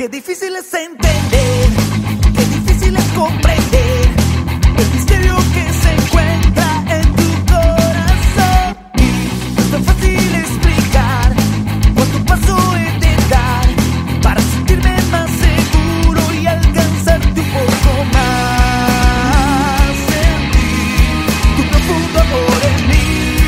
difícil es entender, qué difícil es comprender el misterio que se encuentra en tu corazón. Y no es tan fácil explicar cuánto paso he de dar para sentirme más seguro y alcanzarte un poco más. Sentir tu profundo amor en mí.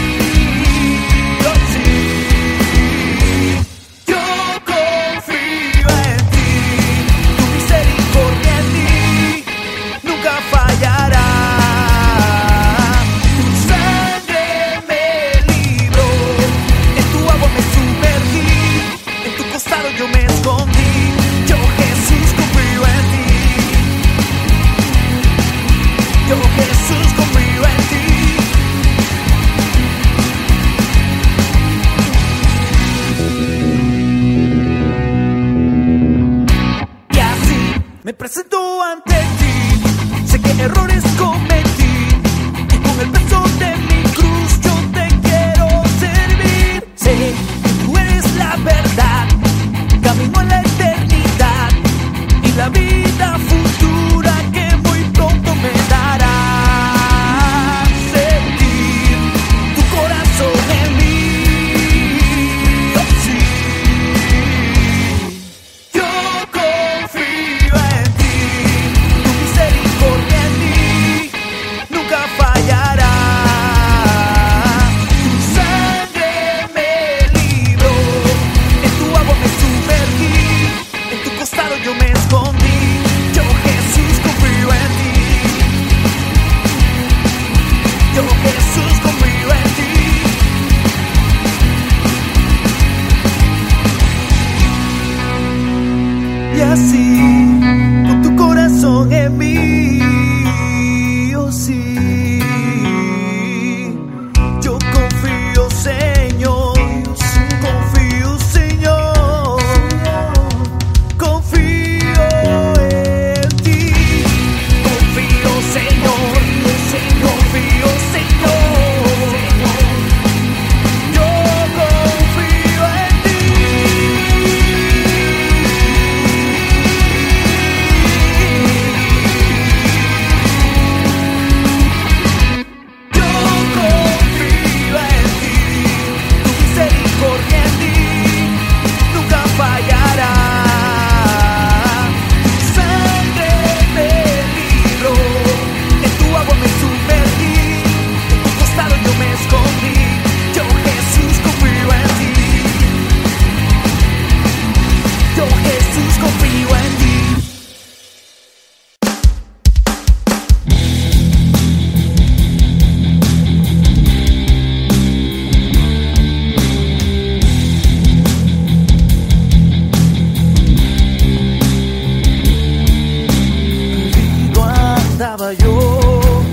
Yo me escondí, yo Jesús confío en ti. Yo Jesús confío en ti. Y así me presento ante ti. Sé que errores cometí y con el peso de mi cruz yo te quiero servir. Sé que tú eres la verdad, camino a la eternidad y la vida futura que muy pronto me dará. Sentir tu corazón en mí, oh sí. Yo confío en ti, tu misericordia en mí nunca fallará. Tu sangre me libró, en tu agua me sumergí, en tu costado yo me escondí. Yo Jesús confío en ti. Yo Jesús confío en ti. Y así, con tu corazón en mí, oh sí. Yo confío, Señor. Confío, Señor. Confío en ti. Confío, Señor. Confío, Señor. Yo confío en ti. Yo confío en ti. Tu misericordia en ti nunca fallará. Tu sangre me libró, en tu agua me sumergí, en tu costado yo me escondí. Yo Jesús confío en ti. Yo Jesús confío en ti. Perdido andaba yo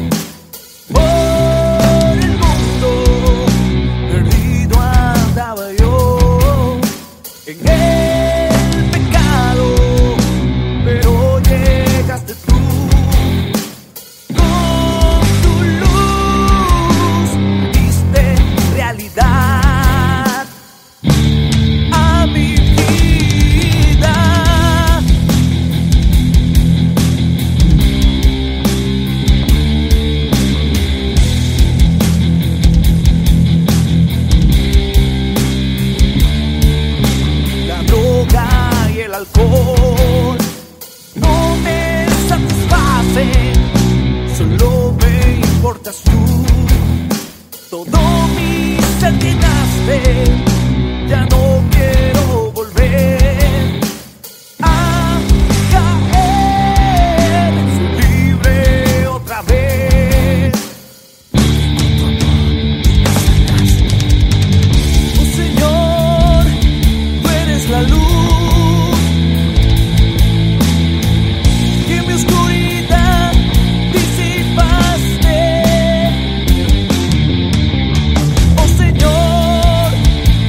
por el mundo, perdido andaba yo en el pecado, pero llegaste tú con tu luz, diste realidad a mi vida. La droga y el alcohol no me satisfacen, solo me importas tú. Todo mi ser llenaste, ya no quiero volver a caer. Soy libre otra vez. Oh Señor, tú eres la luz que mi oscuridad disipaste. Oh Señor,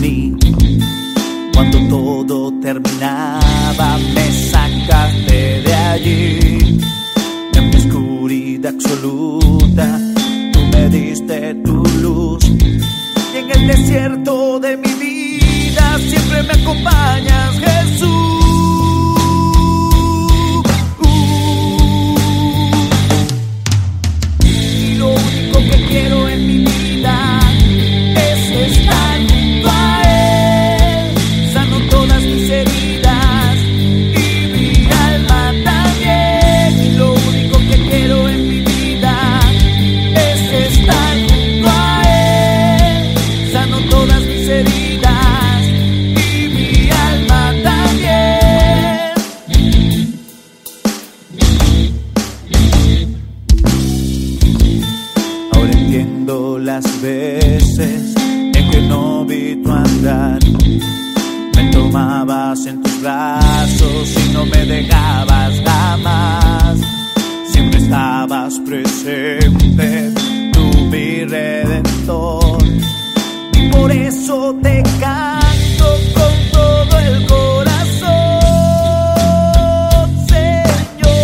mí. Cuando todo terminaba, me sacaste de allí. En mi oscuridad absoluta, tú me diste tu luz. Y en el desierto de mi vida siempre me acompañas, Jesús. Y lo único que quiero en mi vida es estar junto a Él. Sano todas mis heridas y mi alma también. Y lo único que quiero en mi vida es estar junto a Él. Sano todas mis heridas y mi alma también. Ahora entiendo las veces en que no vi tu andar. Me tomabas en tus brazos y no me dejabas jamás. Siempre estabas presente, tú mi redentor. Y por eso te canto con todo el corazón, Señor.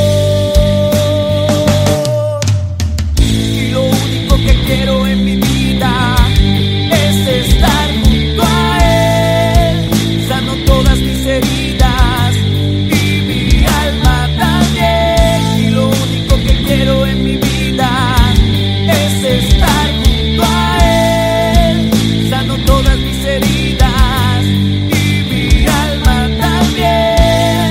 Y lo único que quiero en mi vida es estar junto a Él. Sano todas mis heridas y mi alma también. Y lo único que quiero en mi vida es estar junto a Él. Sano todas mis heridas y mi alma también.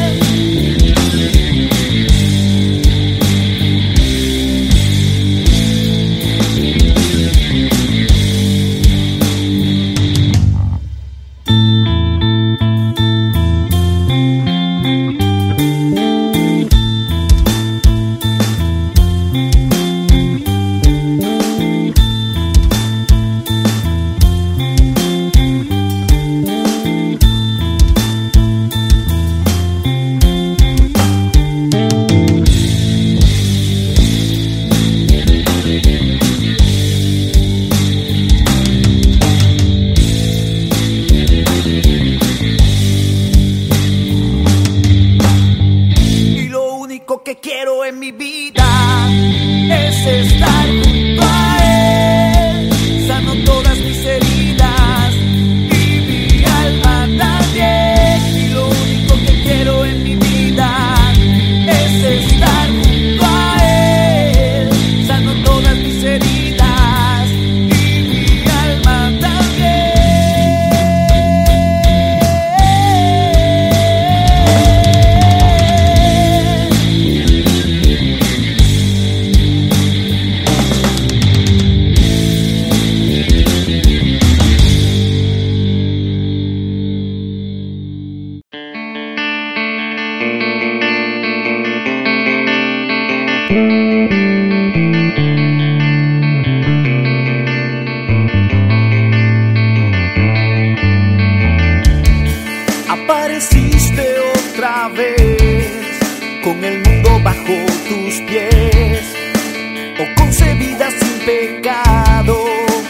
Y lo único que quiero en mi vida es estar junto a Él. Sano todas mis heridas y mi alma también. Y lo único que quiero en mi vida es estar junto a Él. Sano todas mis heridas y mi alma también. Apareciste otra vez con el mundo bajo tus pies, oh concebida sin pecado,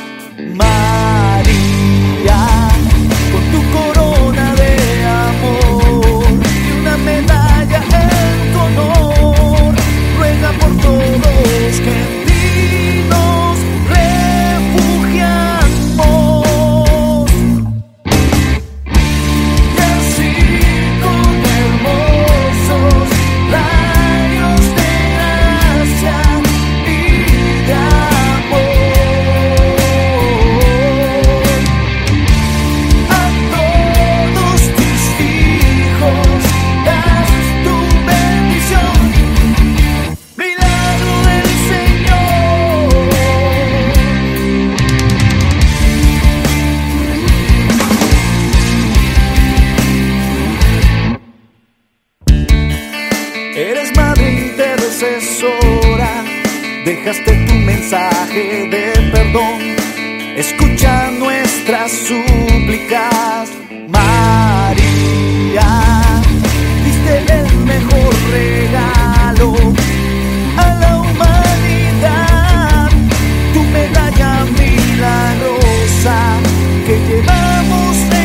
María, con tu corona de amor y una medalla en tu honor. Ruega por todos que en ti nos refugiamos. Y así con hermosos rayos de gracia y de amor a todos tus hijos das tu bendición, milagro del Señor. Eres madre intercesora, dejaste tu mensaje de perdón, escucha nuestras súplicas, María. Diste el mejor regalo a la humanidad, tu medalla milagrosa que llevamos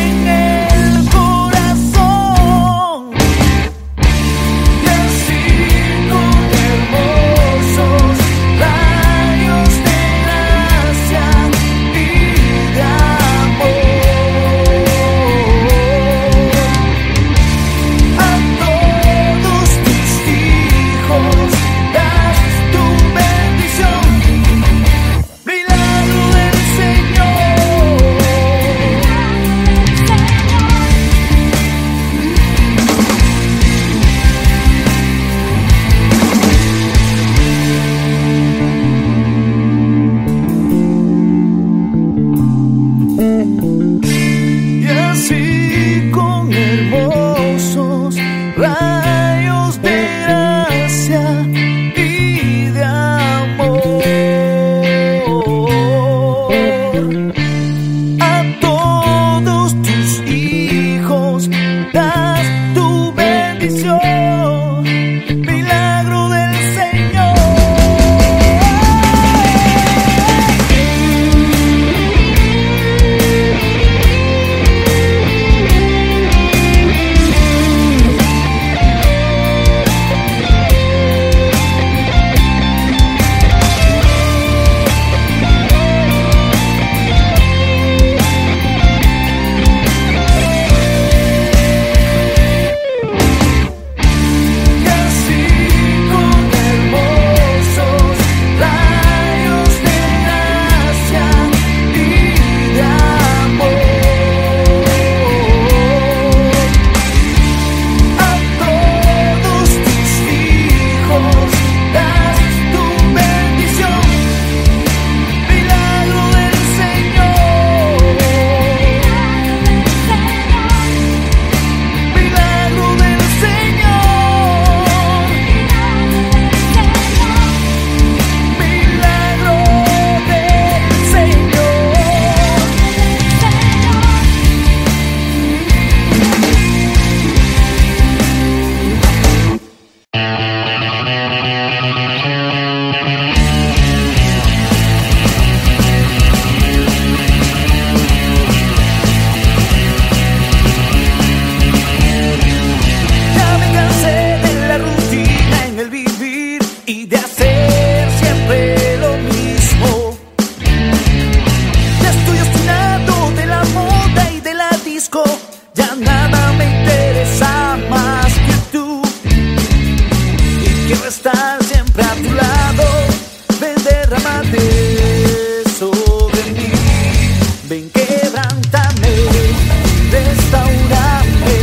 busco, ya nada me interesa más que tú. Y quiero estar siempre a tu lado, ven derrámate sobre mí. Ven quebrántame, restaurame,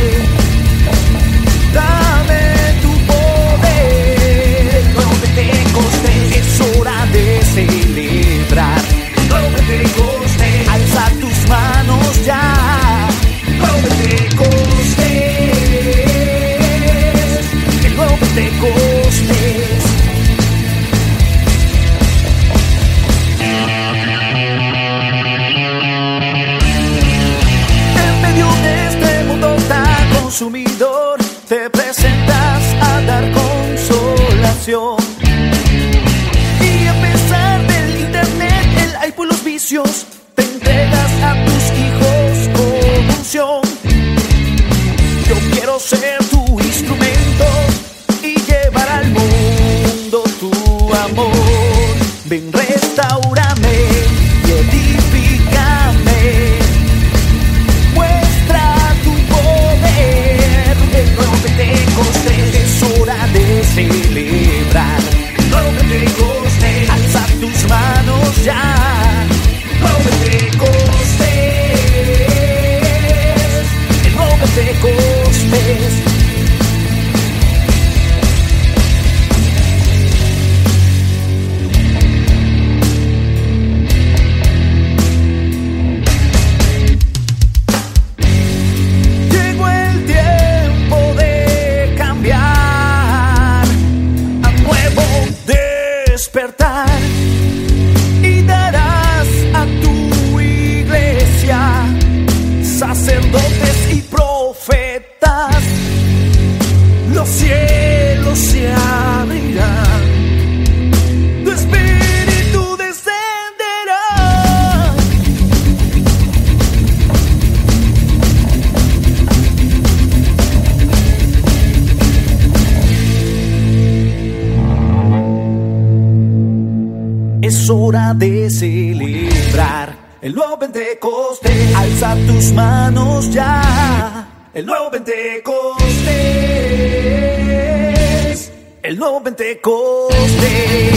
dame tu poder. Nuevo Pentecostés, es hora de celebrar. Nuevo Pentecostés, alza tus manos ya. Nuevo Pentecostés, el nuevo Pentecostés. En medio de este mundo tan consumidor, te presentas a dar consolación. Y a pesar del internet, el iPod y los vicios, te entregas a tus hijos con unción. Yo quiero ser tu instrumento y llevar al mundo tu amor. Ven, restaurame y edifícame. Muestra tu poder. El nuevo Pentecostés, es hora de celebrar. Nuevo Pentecostés, alza tus manos ya. Nuevo Pentecostés, el nuevo Pentecostés. Llegó el tiempo de cambiar, a nuevo despertar, y darás a tu iglesia sacerdotes y profetas. Los cielos se abrirán, tu espíritu descenderá. Es hora de celebrar el nuevo Pentecostés. Alza tus manos ya. El nuevo Pentecostés, el nuevo Pentecostés.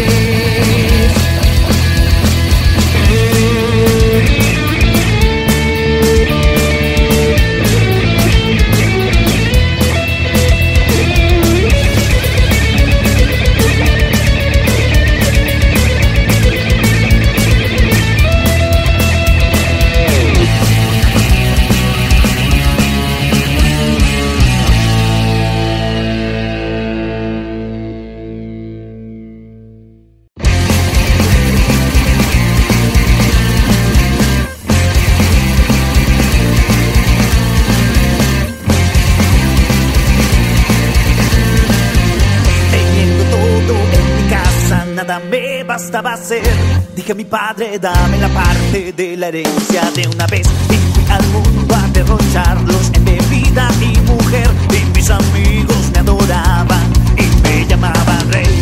Nada me bastaba hacer. Dije a mi padre, dame la parte de la herencia de una vez. Y fui al mundo a derrocharlos en bebida y mujer. Y mis amigos me adoraban y me llamaban rey.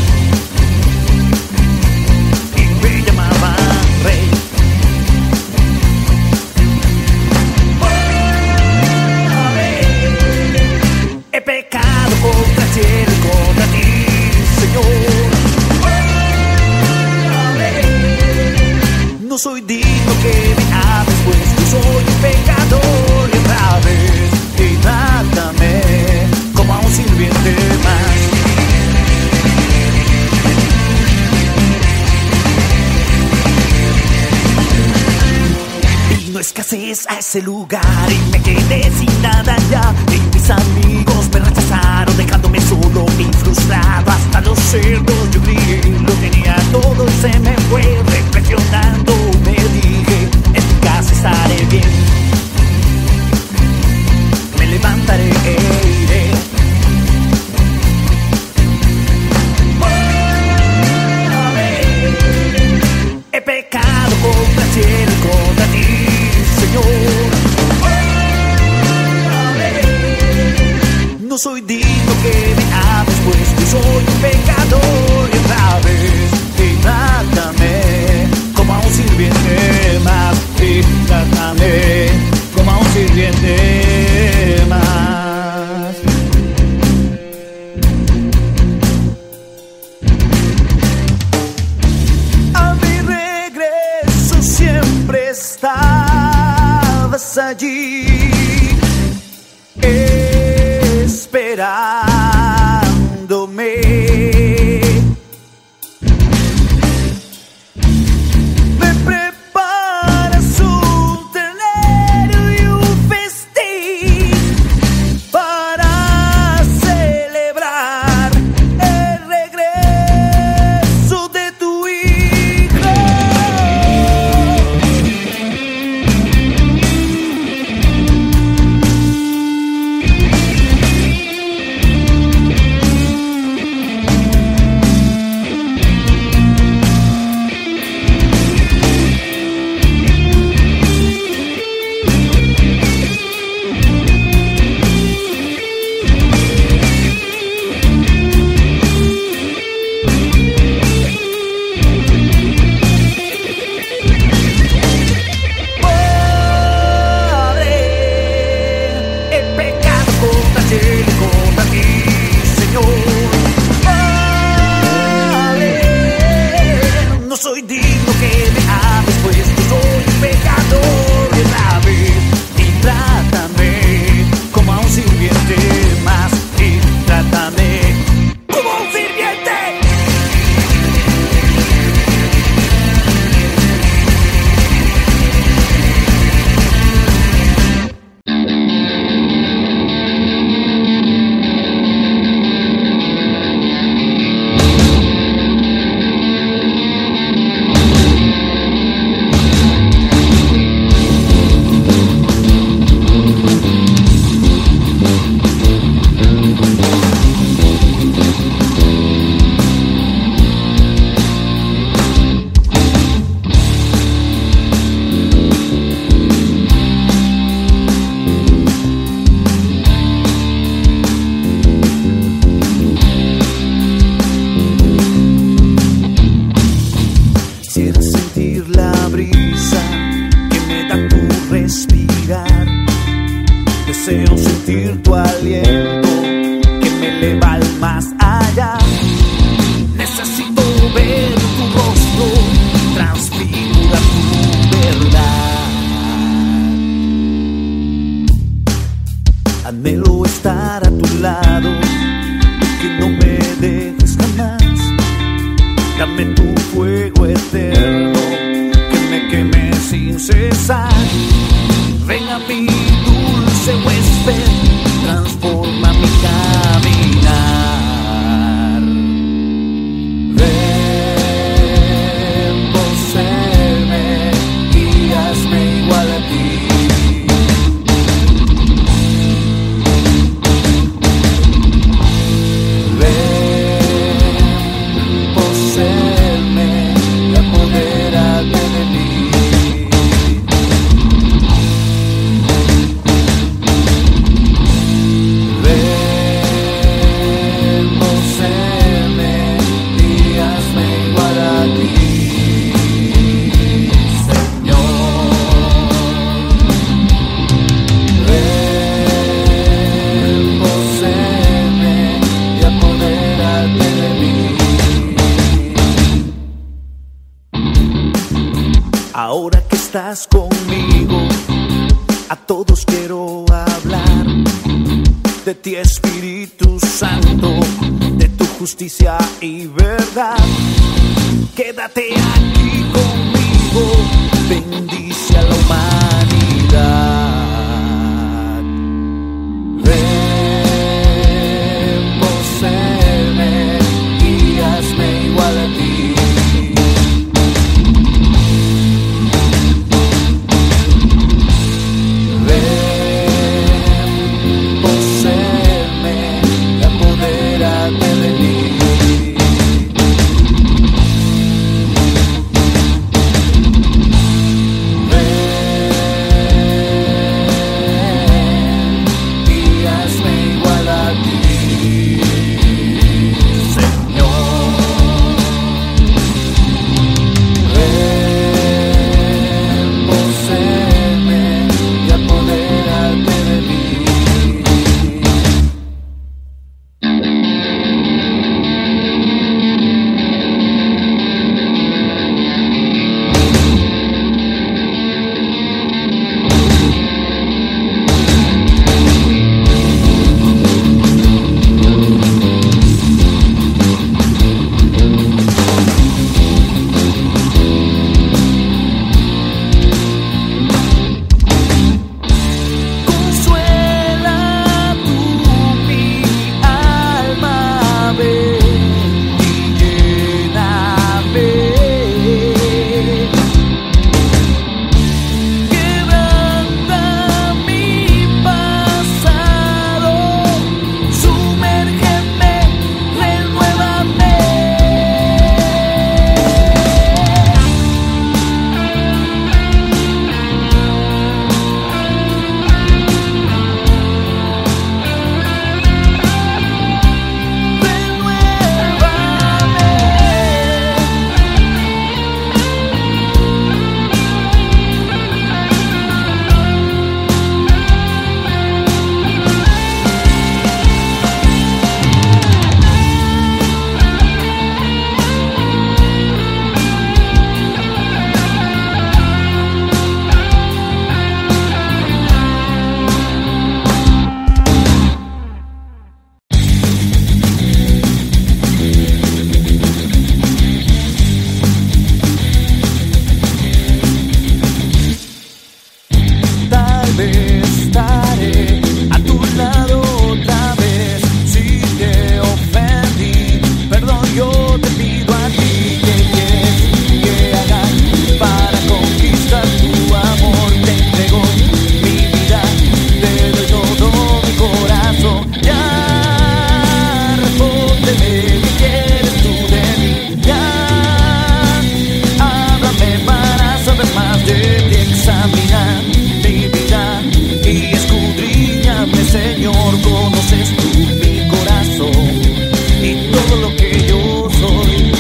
Y me llamaban rey. He pecado contra el cielo y contra ti, Señor. No soy digno que me ames, pues yo soy un pecador. Y otra vez, y trátame como a un sirviente más. Vino escasez a ese lugar y me quedé sin nada ya. Y mis amigos me rechazaron, dejándome solo y frustrado. Hasta los cerdos yo creí, lo tenía todo y se me fue. Reflexionando me dije, en tu casa estaré bien. Me levantaré e iré. He pecado contra el cielo y contra ti, Señor. No soy digno que me ames, pues yo soy un pecador. Y otra vez, y trátame como a un sirviente más. Y trátame como a un sirviente allí esperándome. Me preparas un telero y un festín para celebrar el regreso de tu hijo. Soy digno que me ames, pues yo soy un pecador grave. Y trátame como a un sirviente más, y trátame como a un sirviente. Quisiera sentir la brisa que me da tu respirar. Deseo sentir tu aliento que me eleva al más allá. Necesito ver tu rostro, transfigura tu verdad. Anhelo estar a tu lado, que no me dejes jamás. Dame tu fuego eterno, que me queme sin cesar. Ven a mi dulce huésped, transforma mi caminar. Ven, poséeme y hazme igual a ti. Ahora que estás conmigo, a todos quiero hablar de ti, Espíritu Santo, de tu justicia y verdad. Quédate aquí conmigo, bendice a la humanidad. Ven, poséeme y hazme igual a ti. siempre estaré a tu lado otra vez. Si te ofendí, perdón, yo te pido a ti. ¿Qué quieres que haga para conquistar tu amor? Te entrego mi vida, te doy todo mi corazón. Ya, respóndeme, ¿qué quieres tú de mí? Ya, háblame para saber más de ti. Examina mi vida y escudriñame, Señor. Conoces tú mi corazón y todo lo que yo soy.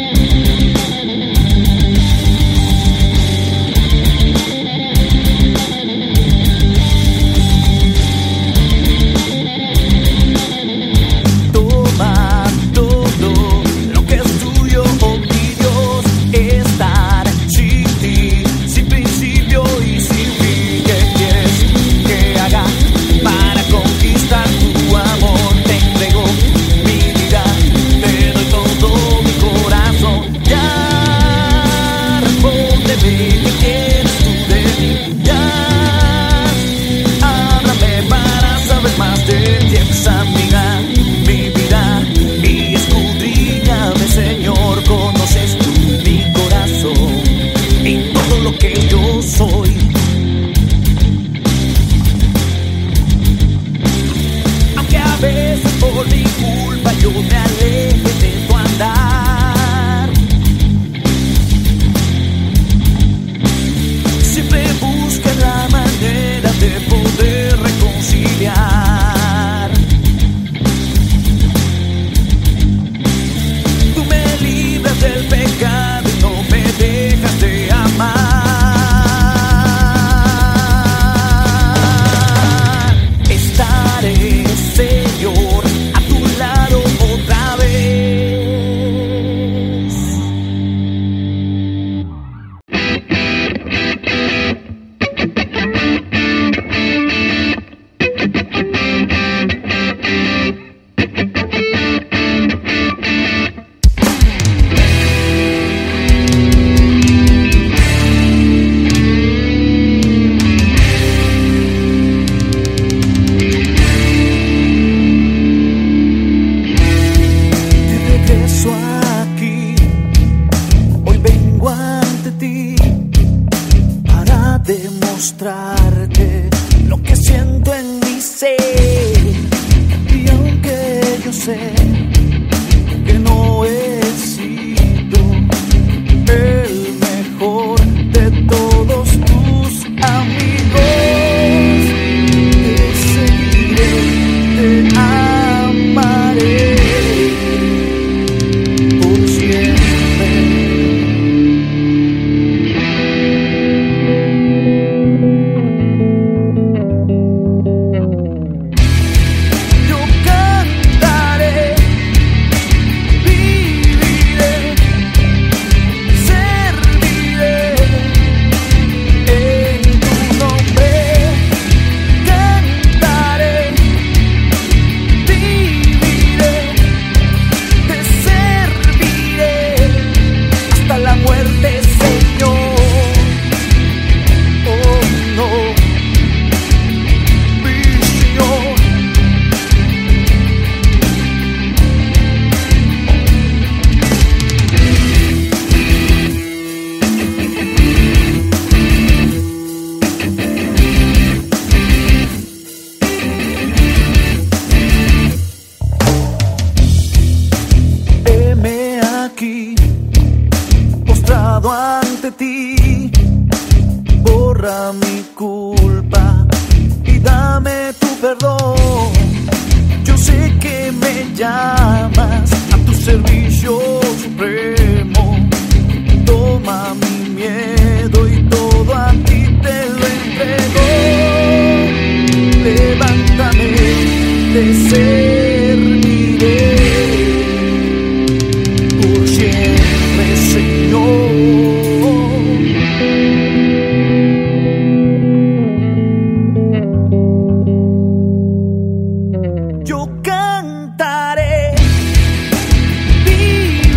Toma todo lo que es tuyo, oh mi Dios. Estar sin ti, sin principio y sin fin. ¿Qué quieres que haga para conquistar tu amor? Te entrego mi vida, te doy todo mi corazón. Ya, respóndeme, ¿qué quieres tú de mí? Ya, háblame para saber más de ti. Examina mi vida y escudriñame, Señor. Conoces tú mi corazón y todo lo que yo soy. Aunque a veces por mi culpa yo me aleje de tu andar, siempre busca la manera de poder reconciliar. Tú me libras del pecado y no me dejas de amar. Estaré, Señor, a tu lado otra vez. De regreso aquí, hoy vengo ante ti para demostrarte lo que siento en mi ser. Y aunque yo sé que no he sido el mejor de todos tus amigos, te seguiré, te amaré por siempre. Yo cantaré, viviré, serviré en tu nombre. Cantaré, viviré, te serviré hasta la muerte, Señor. Oh no, mi Señor. Heme aquí, postrado ante ti. Borra mi culpa y dame tu perdón. Yo sé que me llamas a tu servicio supremo. Toma mi miedo y todo a ti te lo entrego. Levántame, te serviré por siempre, Señor. Yo cantaré, viviré,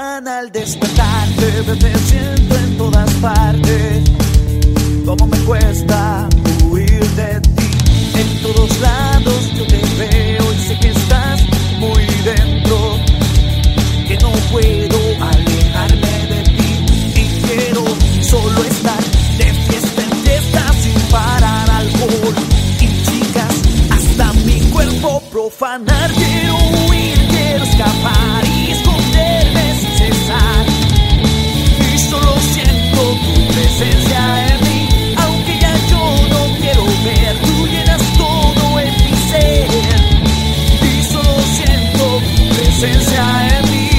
mañana al despertar te siento en todas partes. Cómo me cuesta huir de ti. En todos lados yo te veo y sé que estás muy dentro, que no puedo alejarme de ti. Y quiero solo estar de fiesta en fiesta sin parar alcohol y chicas hasta mi cuerpo profanar. Quiero huir, quiero escapar y esconderme sin cesar. Y solo siento tu presencia en mí. Aunque ya yo no quiero ver, tú llenas todo en mi ser. Y solo siento tu presencia en mí.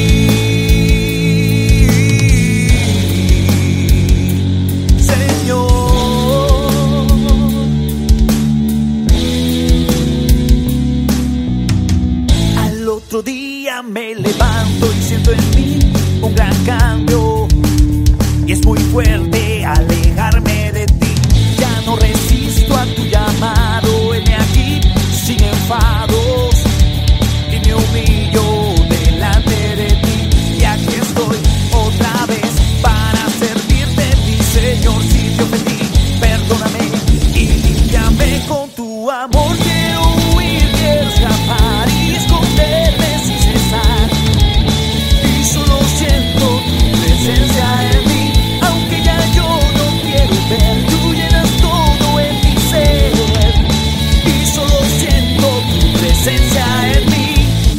Otro día me levanto y siento en mí un gran cambio. Y es muy fuerte alejarme de ti. Ya no resisto a tu llamado. Heme aquí sin enfados y me humillo delante de ti. Y aquí estoy otra vez para servirte, mi Señor. Si te ofendí, perdóname y límpiame con tu amor. Quiero huir, quiero escapar y esconderme sin cesar. Y solo siento tu presencia en mí. Aunque ya yo no quiero ver, tú llenas todo en mi ser. Y solo siento tu presencia en mí.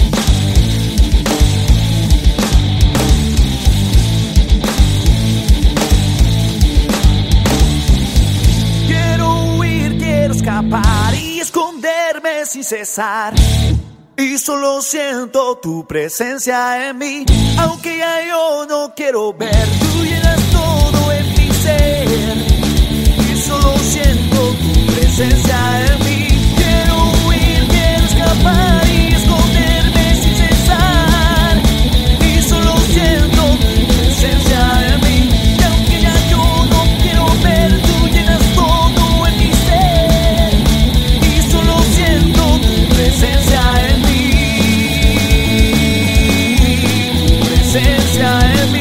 Quiero huir, quiero escapar y esconderme sin cesar. Y solo siento tu presencia en mí. Aunque ya yo no quiero ver, tú llenas todo en mi ser. Y solo siento tu presencia en mí. Quiero huir, quiero escapar y esconderme sin cesar. Y solo siento tu presencia en mí. Y aunque ya yo no quiero ver, tú llenas todo en mi ser. Y solo siento tu presencia en mí. Presencia en mí.